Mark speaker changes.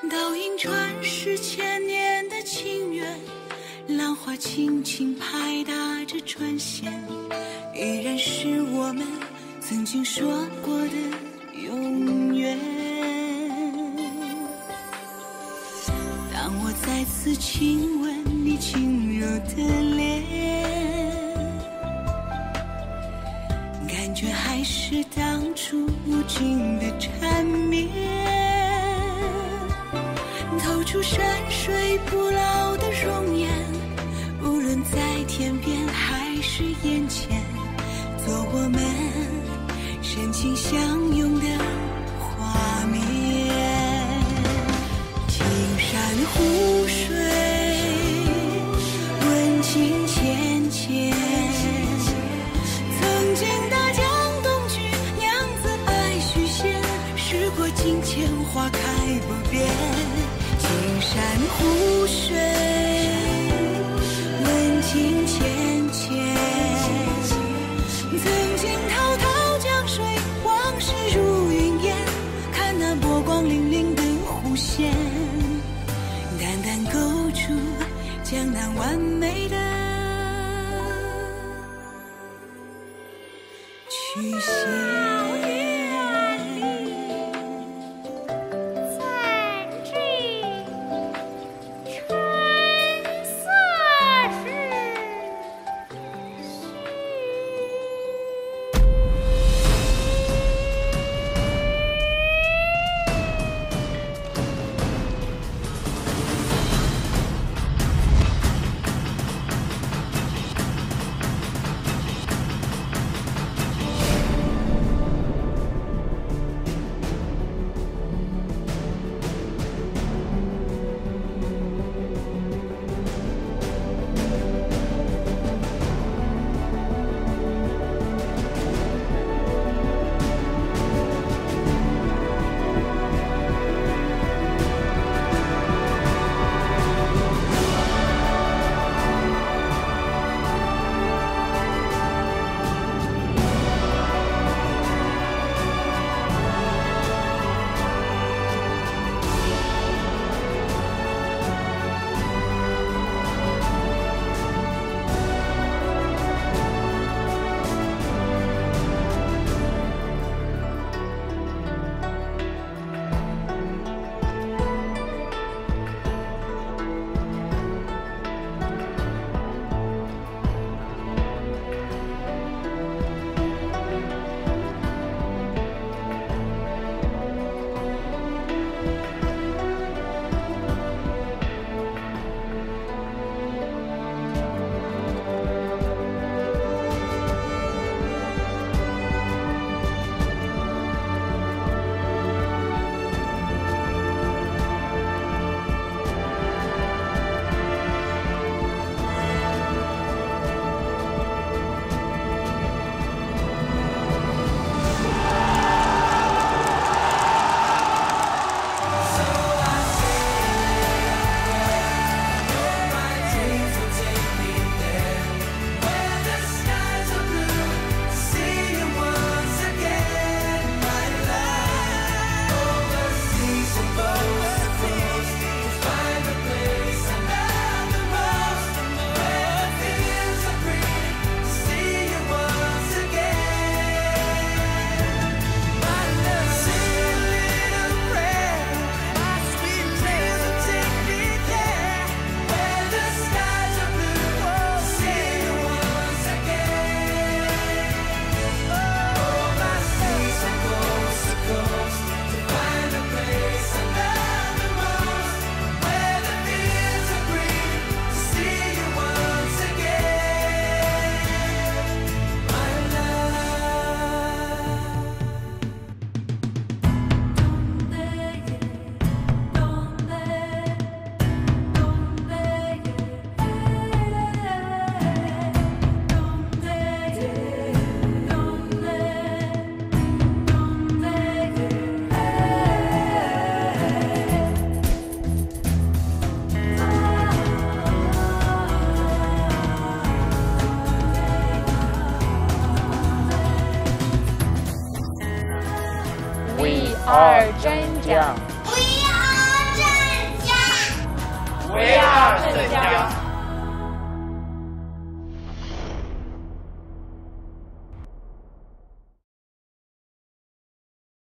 Speaker 1: 倒映传世千年的情缘，浪花轻轻拍打着船舷，依然是我们曾经说过的永远。当我再次亲吻你轻柔的脸，感觉还是当初无尽的缠绵，透出山水不老的容颜，无论在天边还是眼前，做我们深情相拥的画面。青山湖水温情浅浅，曾经大江东去，娘子爱许仙，时过境迁，花开不变。青山湖水温情浅浅，曾经滔滔江水，往事如云烟，看那波光粼粼的弧线，淡淡勾出江南完美的曲线。
Speaker 2: We are Zhenjiang.